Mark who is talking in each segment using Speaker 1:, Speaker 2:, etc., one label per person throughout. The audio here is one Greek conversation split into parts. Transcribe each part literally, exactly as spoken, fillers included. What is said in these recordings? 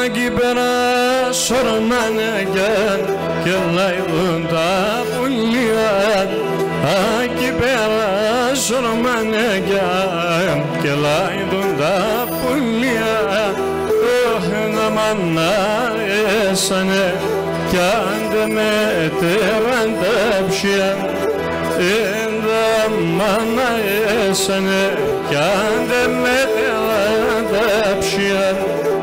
Speaker 1: Εκεί πέρα σορμάνε και λαϊδούν τα πουλιά. Εκεί πέρα σορμάνε και λαϊδούν τα πουλιά. Να μ' αρέσανε κι αν δεν μετέραν τα ψιά. Να μ' αρέσανε κι αν δεν μετέραν τα ψιά.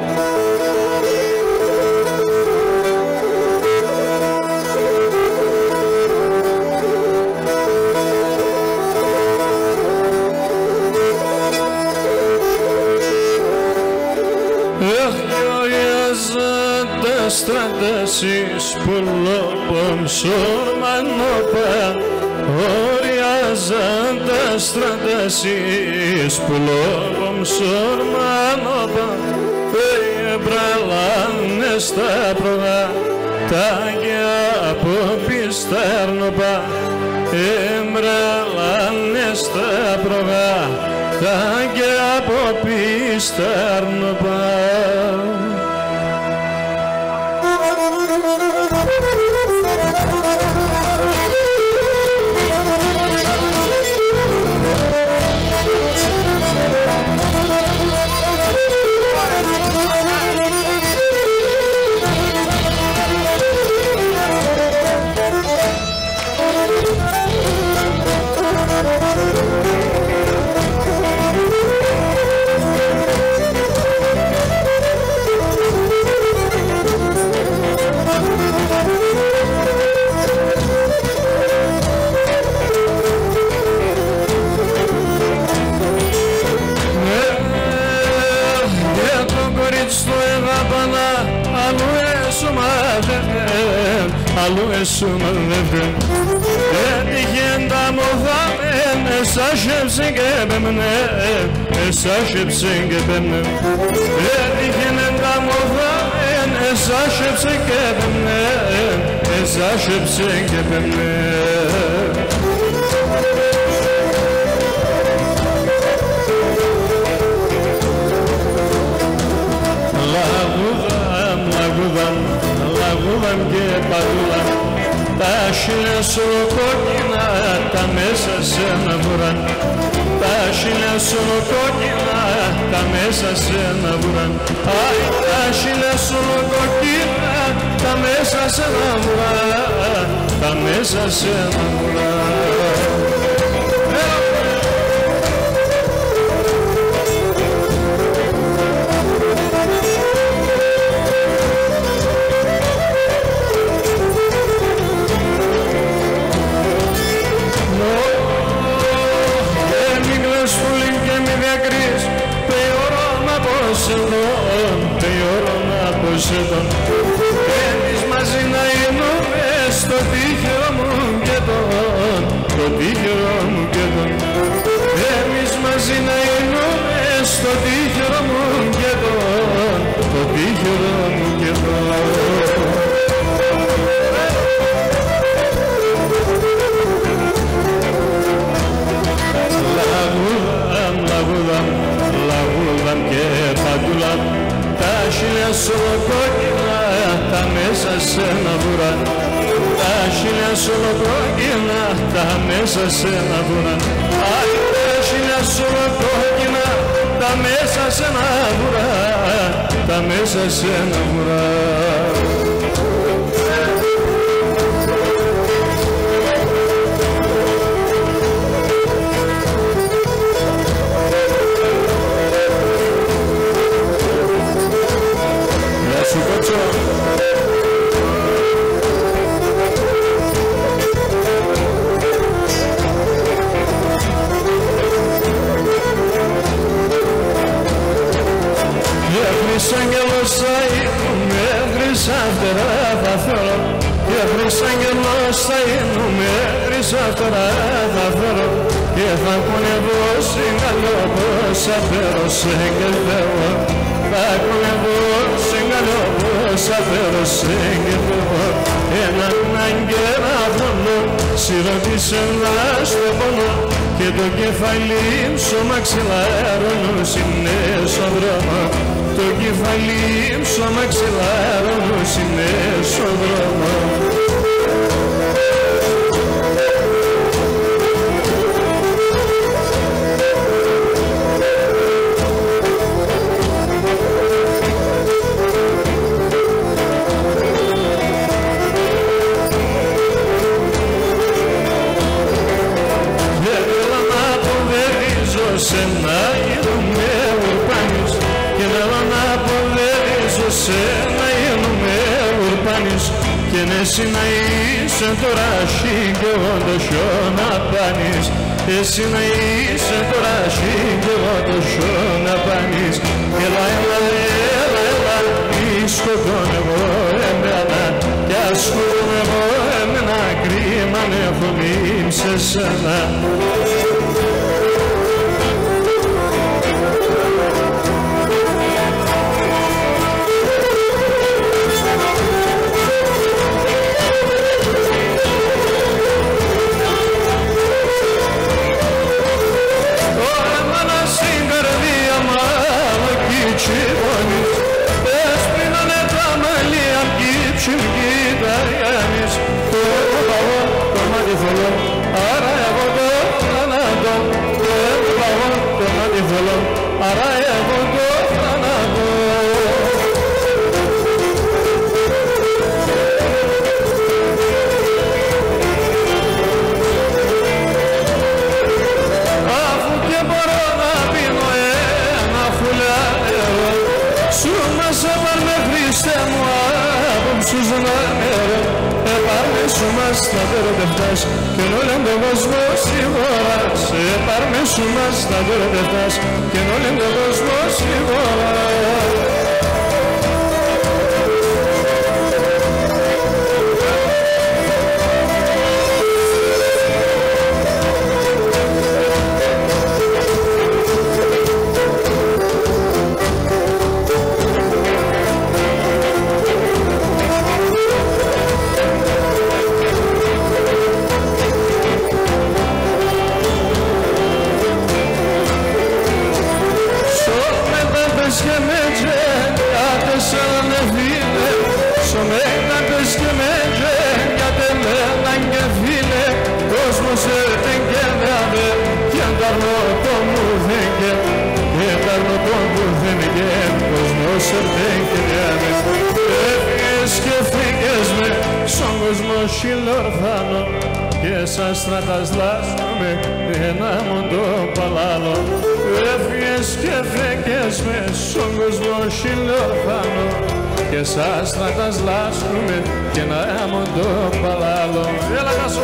Speaker 1: Στρατάσεις πουλόπομ σορμανόπα. Οριάζαν τα στρατάσεις πουλόπομ σορμανόπα. Εμπραλάνε στα προγά τα και από πιστάρνοπα. Εμπραλάνε στα προγά τα και από πιστάρνοπα. Αλλού εσούμαδευκεν έτυχεν τα μοδάμεν. Εσάσχεψεν και πέμνε, εσάσχεψεν και πέμνε. Έτυχεν τα μοδάμεν. Εσάσχεψεν και πέμνε, εσάσχεψεν και πέμνε. Λαγούδαμ, λαγούδαμ, λαγούδαμ και παγούδαμ. Τα χείλια σου κόκκινα, τα μέσα σε ένα βουράν. Τα χείλια σου κόκκινα, τα μέσα σε ένα βουράν. Αϊ, τα χείλια σου κόκκινα, τα μέσα σε ένα βουράν. Τα μέσα σε ένα βουράν. Εμείς μαζί να γίνουμε στο τύχερο μου και τον, το τύχερο μου και τον. Εμείς μαζί να γίνουμε στο τύχερο μου και τον, το τύχερο μου και τον. Λαγούδαμ, λαγούδαμ, λαγούδαμ και παντούλαμ. Τα χείλια σου κόκκινα, τα μέσα σε ένα βουράν. Τα χείλια σου κόκκινα, τα μέσα σε ένα βουράν. Αϊ, τα χείλια σου κόκκινα, τα μέσα σε ένα βουράν. Τα μέσα σε ένα βουράν. Άγγελος θα είνουμε, χρυσά φτερά θα θέλω. Και χρυσάγγελος θα είνουμε, χρυσά φτερά θα θέλω. Και θα κονεύω συγκαλώ πόσα φέρω σε κεφέω. Θα κονεύω συγκαλώ πόσα φέρω σε κεφέω. Έναν αγγέλα βρώνω, σιρωτήσε να στο πόνο. Και το κεφάλι σου μαξιλάρωνος είναι στον δρόμο. Το κεφάλι πάλι ψώμα ξελάρωνος είναι στον δρόμο. Σε να γίνουμε ουρπάνης και θέλω να αποδέριζω σε να γίνουμε ουρπάνης και ναι εσύ να είσαι τώρα εσύ κι εγώ το χιόνα πάνης, εσύ να είσαι τώρα εσύ κι εγώ το χιόνα πάνης. Έλα, έλα, έλα, έλα, μη σκοτώνω εγώ εμένα κι ας σκοτώνω εγώ εμένα, κρίμα να έχω μείνει σε σένα. Έσπινανε τα μαλλία κι ψυχή τα Γιάννης. Το παγώ το μάτι θολό, άρα εγώ το θάνατο. Το παγώ το μάτι θολό, άρα εγώ το θάνατο. Αφού και μπορώ να πίνω ένα φουλιάρι, σου μας έπαρμε Χριστέ μου απόψους να νερό. Έπαρμε σου μας να τεροτευτάς και όλεν τον κόσμο σιγόρας. Έπαρμε σου μας να τεροτευτάς και όλεν τον κόσμο σιγόρας. Και με τζένιατε σαν φίλε, σωμένατες και με τζένιατε μέναν και φίλε. Κόσμος έρθεν και δάδε κι ανταρνώ το μου δέγγε, και ανταρνώ το μου δέγγε. Κόσμος έρθεν και δάδε, έφυγες και φύγες με στον κόσμο χιλορθάνο και σαν στρατάς λάσσομαι ένα μοντό παλάλο. Έφυγες και φέγγες με στον κόσμο χιλιορθάνο και σαν στρατάς λάσσουμε και ένα μοντό παλάλο. Έλα κασό!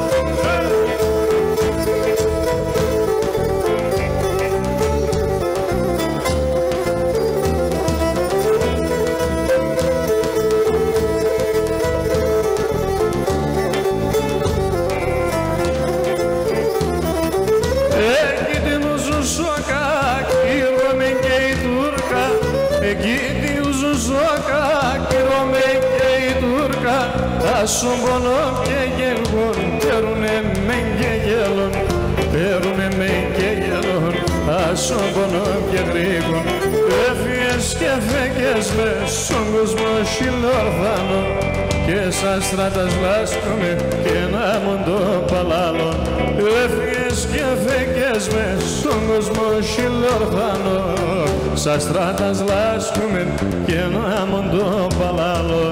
Speaker 1: Άσον πονώ και γελγόν, παίρουνε μεν και γελόν, παίρουνε μεν και γελόν. Άσον πονώ και γρήγον, έφυγες και φέγγες με στον κόσμο χιλορθάνο και σαν στράτας λάσκομαι και ένα μοντό παλάλο. Έφυγες και φέγγες με στον κόσμο χιλορθάνο, σαν στράτας λάσκομαι και ένα μοντό παλάλο.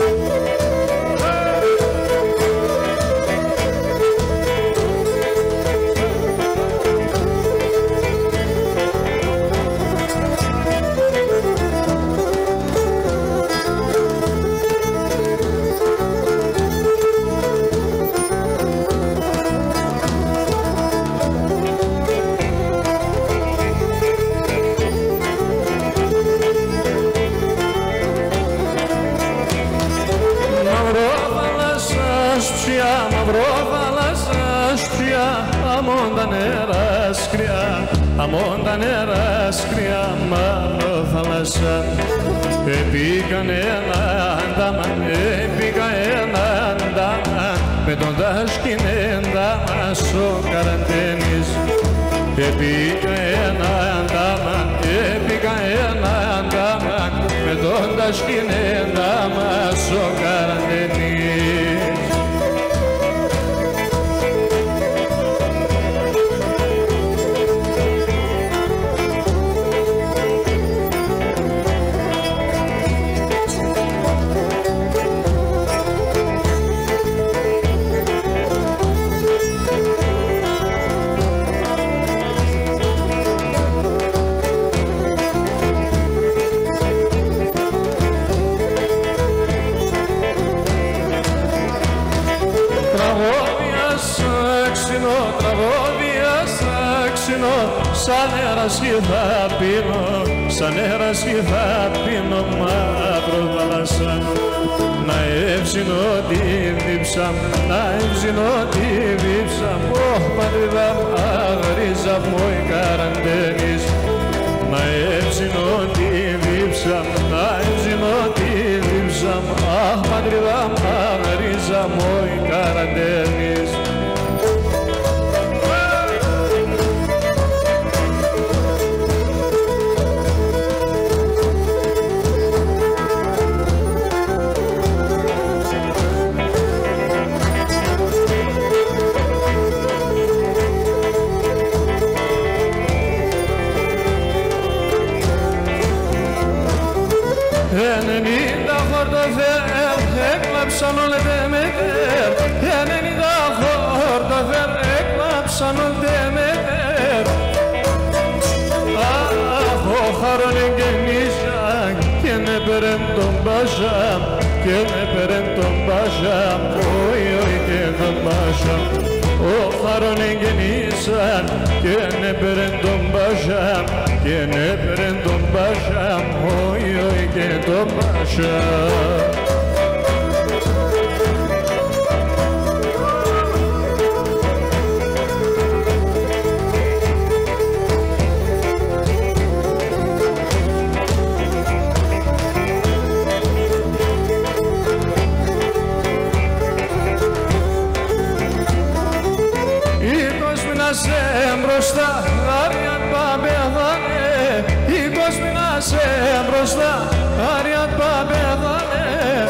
Speaker 1: Αμόν τα νερά σκριά, αμόν τα νερά σκριά, μάλλον θάλασσα. Επήγαν ένα αντάμα, επήγα ένα αντάμα, με τον δάσκηνε αντάμα στο καραντένις. Επήγα ένα αντάμα, επήγα ένα αντάμα, τα σκηνέτα μας ο Καραντενής.
Speaker 2: Σαν έρασι θα πίνω, σαν έρασι θα πίνω μαύρο θάλασσα. Να εύσυνω τη δίψα, να εύσυνω τη δίψα μου, ωχ πατρίδα μου, αγρίζα μου η Καραντενής. Να εύσυνω τη δίψα, να εύσυνω τη δίψα μου, αχ πατρίδα μου, αγρίζα μου η Καραντενής.
Speaker 1: Ενενήντα χορτοφέρ έκλαψαν όλε με τέρ, ενενήντα χορτοφέρ έκλαψαν όλε με τέρ. Αχ, ο χαρόν εγγενίζα και με πέρεν τον Πάζα, και με πέρεν τον Πάζα, όι όι και τον Πάζα. Ο χαρόν εγγενίζα και με πέρεν τον Πάζα, και με πέρεν τον Πάζα, όι όι και τον Πάζα. Μπροστά, άριαν παπέδανε, η κόσμη να σε μπροστά, άριαν παπέδανε.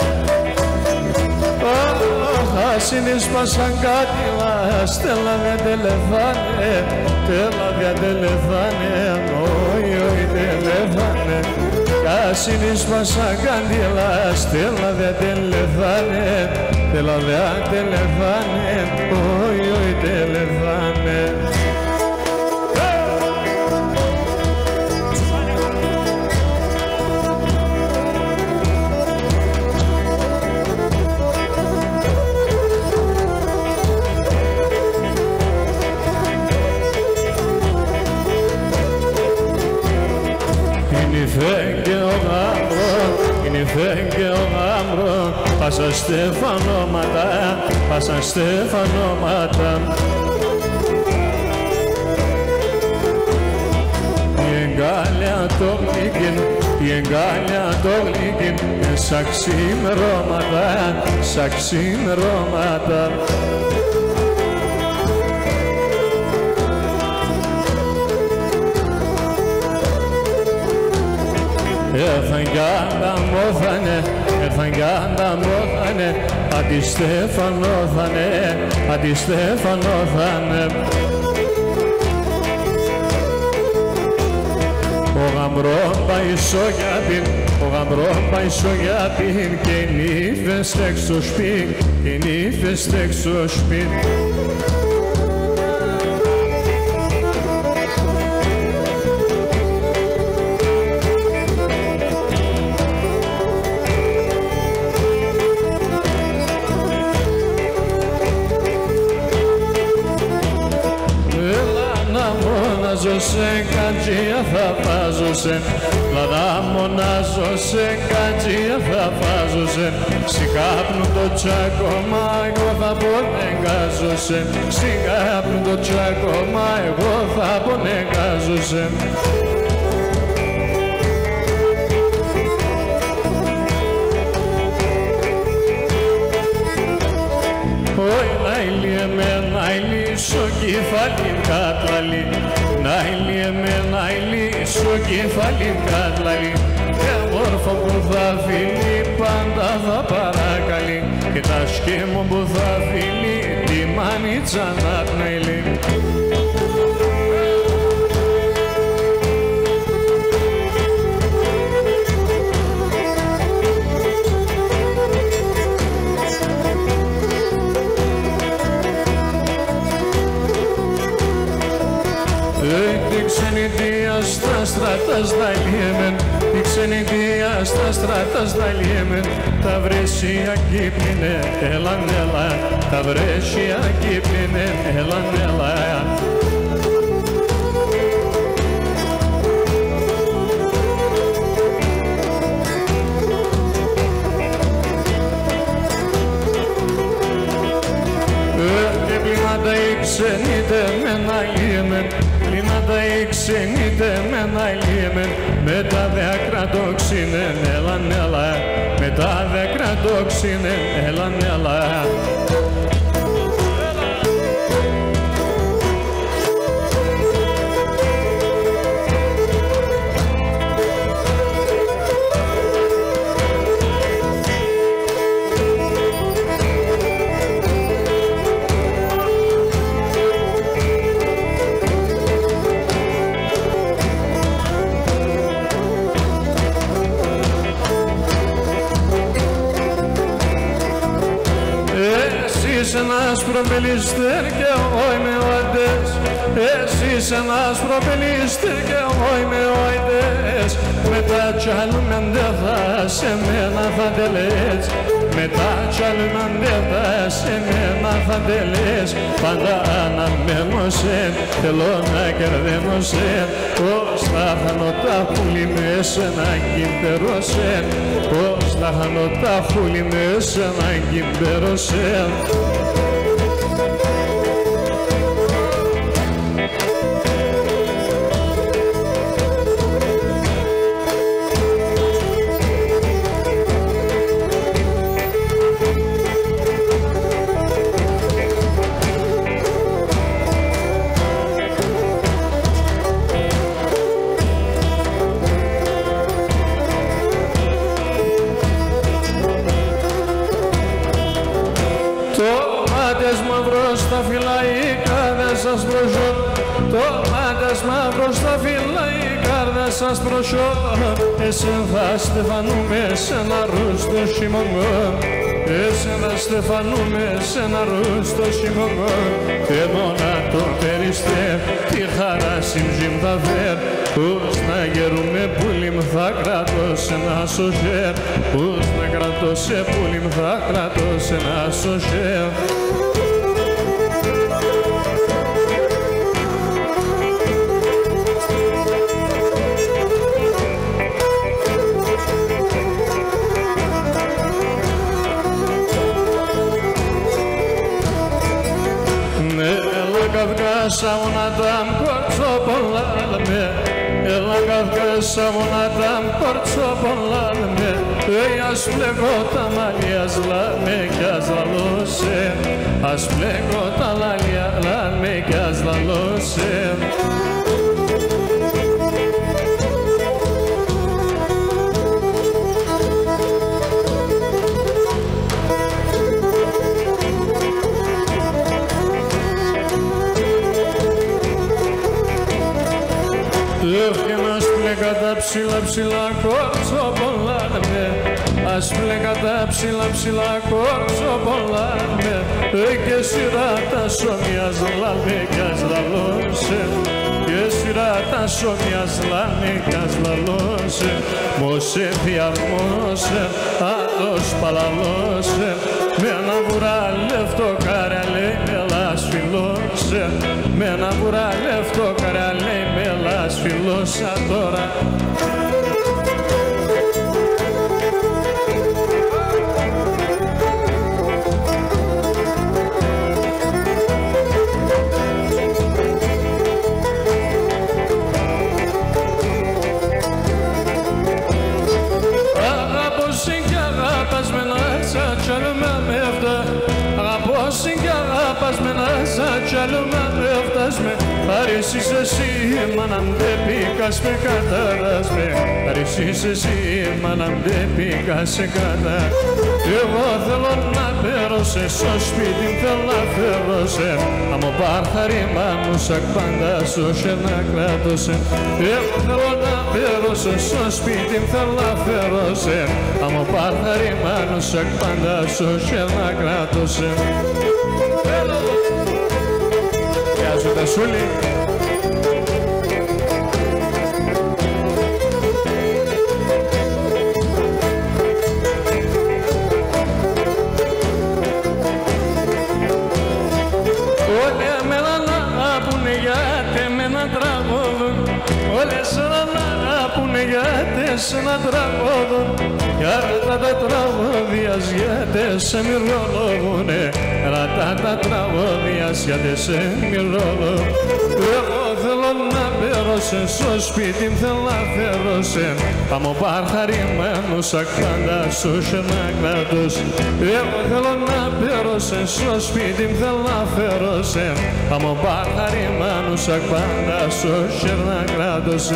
Speaker 1: Ασύνης πασαν κάτυλα, στέλα δεν τελεφάνε, τέλα δεν τελεφάνε, όι όι τελεφάνε. Ασύνης πασαν κάτυλα, στέλα δεν τελεφάνε, τέλα δεν τελεφάνε, όι όι τελεφάνε.
Speaker 2: Φέγγε ο γάμπρο, είναι φέγγε ο γάμπρο, πάσα στεφανώματα, πάσα στεφανώματα. Η εγκάλια το γλύκιν, η εγκάλια το γλύκιν, σαν ξημερώματα, σαν ξημερώματα. Έρθαν κι ανταμώθανε, έρθαν κι ανταμώθανε, αντιστεφανώθανε, αντιστεφανώθανε. Ο γαμπρός πάει στο γιάπιν, ο γαμπρός πάει στο γιάπιν, και οι νύφες στέκ στο σπίτι, και οι νύφες στέκ στο σπίτι. Σε κατσία θα βάζωσε, λαδά μονάζω σε κατσία θα βάζωσε. Στην κάπνου το τσάκωμα εγώ θα πονεγάζωσε, στην κάπνου το τσάκωμα εγώ θα πονεγάζωσε. Ωι νάιλι εμένα ηλί στο κεφάλι κατλαλί, νάιλι εμένα ηλί στο κεφάλι κατλαλί. και όμορφο που θα φιλεί πάντα θα παρακαλεί και τα σκήμου που θα φιλεί τη μανίτσα να πνελεί. Η ξενιτία στα στράτα σδαλιέμεν, η ξενιτία στα στράτα σδαλιέμεν, τα βρέσια κύπνινε, έλαν έλα, τα βρέσια κύπνινε, έλαν έλα. Και πλήματα οι ξενίτε μεν αλλιέμεν, πλήματα οι ξενίτε μεν αλλιέμεν, με τα δέκρα το ξύνεν, έλαν έλα, με τα δέκρα το ξύνεν, έλαν έλα. Εσύ ένας προπελιστήρ και εγώ είμαι ο αντές. Εσύ ένας προπελιστήρ και εγώ είμαι ο αντές. Μετά κι άλλουμεν δε θα σε μένα θα τελές. Μετά κι άλλουμεν δε θα σε μένα θα τελές. Πάντα αναμένω σεν, θέλω να κερδένω σεν. Πώς θα χάνω τα πουλί με σένα κυμπερώ σεν. Πώς θα χάνω τα πουλί με σένα κυμπερώ σεν. Τομάτες μαύρος στα φυλαϊκά δεν σας προσώ. Τομάτες μαύρος στα φυλαϊκά δεν σας προσώ. Εσέν θα στεφανούμε σε ένα ρούστο χειμωνό. Εσέν θα στεφανούμε σε ένα ρούστο χειμωνό. Θέλω να το περιστέρ, τη χαρά συμζήμ θα φέρ. Πώς να γερούμε πουλί μ θα κρατώ σε ένα σοχέρ. Πώς να κρατώ σε πουλί μ θα κρατώ σε ένα σοχέρ. Καυκάσα μου να τα κορτσώ πολλά με. Έλα Καυκάσα μου να τα κορτσώ πολλά με. Ας πλέγω τα μαλλιά λάμε κι ας λαλώσε. Ας πλέγω τα μαλλιά λάμε κι ας λαλώσε. Εύχαινα σπλέκα τα ψηλά ψηλά κόρτσο πολλά με. Ας πλέκα τα ψηλά ψηλά κόρτσο πολλά με. Και σειρά τα σώμιας λάμε κι ας λαλώσε. Και σειρά τα σώμιας λάμε κι ας λαλώσε. Μόσε διαρμόσε, άτος παλαλώσε. Με ένα βουράλευτο καραλέ με λασφιλώσε. Με ένα βουράλευτο καραλέ με λασφιλώσα τώρα. Αγαπώ συν κι αγάπας με να σαν κι άλλο με φτάσμε. Αρισείς εσύ μάνα δεν πήγας με κατάρας με. Αρισείς εσύ μάνα δεν πήγας σε κατά. Εγώ θέλω να φέρω σε στο σπίτι θέλω να φέρω σε. Άμα πάρθαρι μάνου σακ πάντα σου σε να κράτωσε. Εγώ θέλω να φέρω σε στο σπίτι θέλω να φέρω σε. Άμα πάρθαρι μάνου σακ πάντα σου σε να κράτωσε. Γεια σου Τασούλη. Όλοι εμένα να πούνε γιατί εμένα τραγώδουν. Όλες να πούνε γιατί σε ένα τραγώδουν. Ράτα τα τραγώδια γιατί σε μυρολογούνε. Ράτα τα τραγώδια γιατί σε μυρολογούνε. Εγώ θέλω να φέρω σε στο σπίτι θέλω να φέρω σε. Άμα παρχαρημένους σακ πάντα σου σε να κράτος. Εγώ θέλω να φέρω σε στο σπίτι θέλω να φέρω σε. Άμα παρχαρημένους σακ πάντα σου σε να κράτος.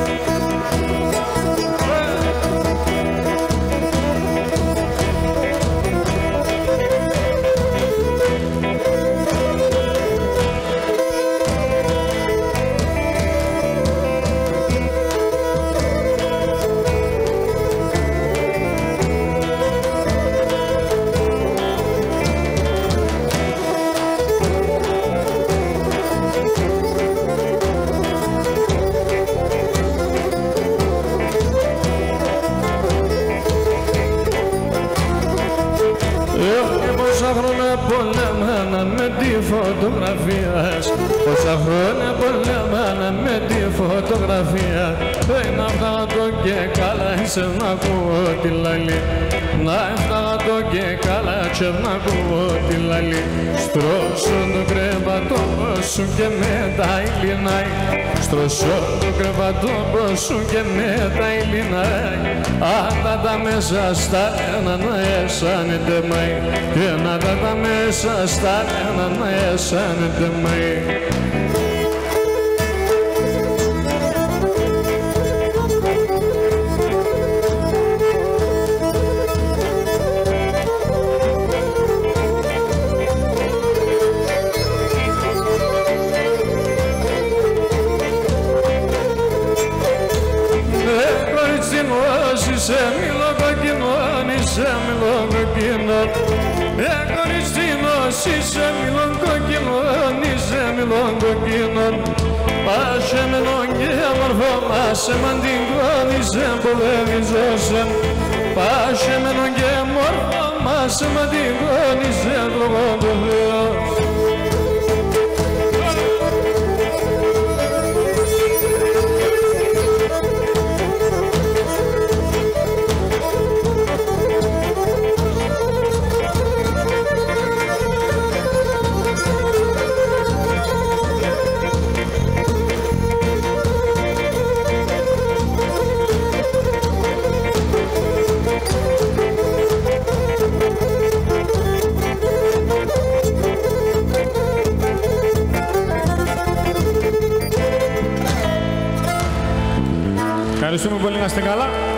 Speaker 2: Πόσα χρόνια πολέμανα με τη φωτογραφία. Πόσα χρόνια πολέμανα με τη φωτογραφία. Δεν έφταγα το και καλά σε να ακούω τη λαλή. Να έφταγα το και καλά σε να ακούω τη λαλή. Στρώσω το κρεβατό σου και μετά ηλινάει. Στρώσω το κρεβατό σου και μετά ηλινάει. Άτα τα μέσα στα ένα να αισθάνεται μαϊ. Και να τα τα μέσα στα ένα να αισθάνεται μαϊ. Είσαι μιλοκοκκινόν, είσαι μιλοκοκκινόν. Ε, κοριτσίνος, είσαι μιλοκοκκινόν, είσαι μιλοκοκκινόν. Πάσε με τον και αμορφό, πάσε μαντικόν, είσαι πολεμιζόσεν. Πάσε με τον και αμορφό, πάσε μαντικόν, είσαι λόγον του Θεός.
Speaker 3: Ευχαριστούμε πολύ, να είστε καλά.